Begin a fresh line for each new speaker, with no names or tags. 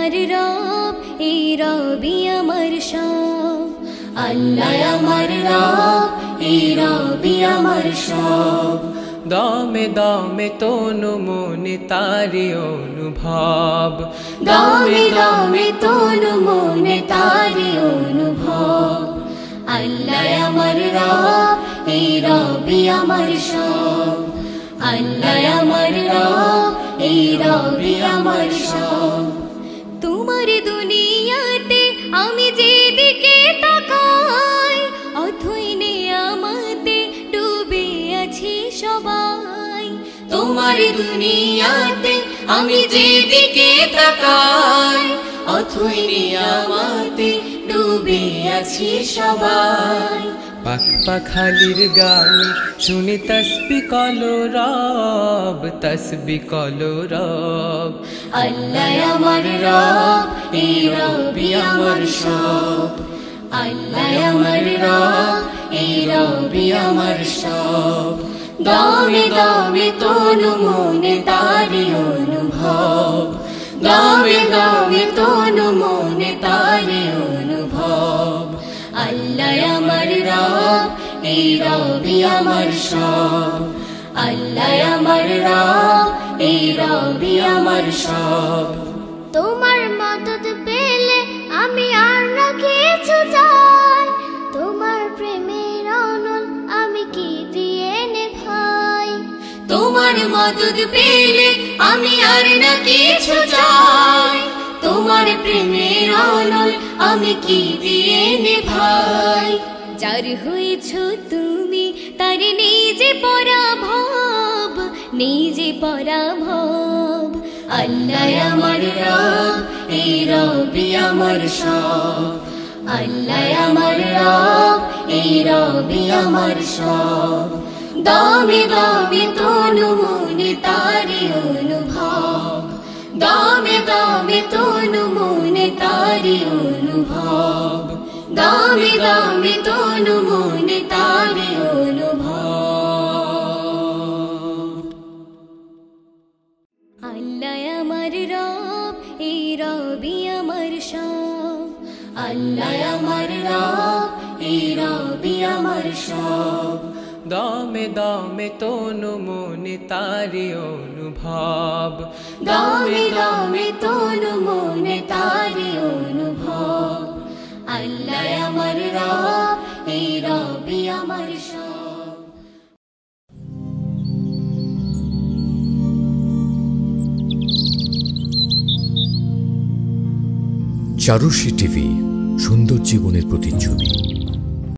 আমার রব, এই রবি আমার সব। আল্লাহ আমার রব, এই রবি আমার সব।
দমে দমে তনু মনে তারি অনুভব,
দমে দমে তনু মনে তারি অনুভব। আল্লাহ আমার রব, এই রবি আমার সব। আল্লাহ আমার রব, এই রবি আমার সব। তোমার দুনিয়াতে আমি যেদিকে তাকাই, অথই নিয়ামতে ডুবে আছি সবাই। তোমার দুনিয়াতে আমি যেদিকে তাকাই, অথই নিয়ামতে ডুবে আছি সবাই।
পাখ পাখালির গানে শুনি তসবি কলো রব, তসবি কলো রব।
আল্লাহ আমার রব, এই রবি আমার সব। আল্লাহ আমার রব, এই রবি আমার সব। দমে দমে তনু মনে তারি অনুভব, দমে দমে তনু মনে তারি অনুভব। আল্লাহ আমার রব, এই রবি আমার সব। আল্লাহ আমার রব, এই রবি আমার সব। তোমার মদদ পেলে আমি আর না কিছু চাই, তোমার প্রেমের অনল আমি কি দিয়ে নেভাই। তোমার মদদ পেলে আমি আর না কিছু চাই, তোমার প্রেমের অনল আমি কি দিয়ে নেভাই। যার হয়েছ তুমি তার নিজে পরাভব, নিজে পরাভব। আল্লাহ আমার রব, এই রবি আমার সব। আল্লাহ আমার রব, এই রবি আমার সব। দমে দমে তনু মনে তারি অনুভব, দমে দমে তনু মনে তারি অনুভব। দমে দমে তনু মনে তারি অনুভব। আল্লাহ আমার রব, এই রবি আমার সব। আল্লাহ আমার রব, এই রবি আমার সব।
দমে দমে তনু মনে তারি অনুভব,
দমে দমে তনু মনে তারি অনুভব। আল্লাহ আমার রব, এই রবি আমার সব।
চারুশী টিভি, সুন্দর জীবনের প্রতিচ্ছবি।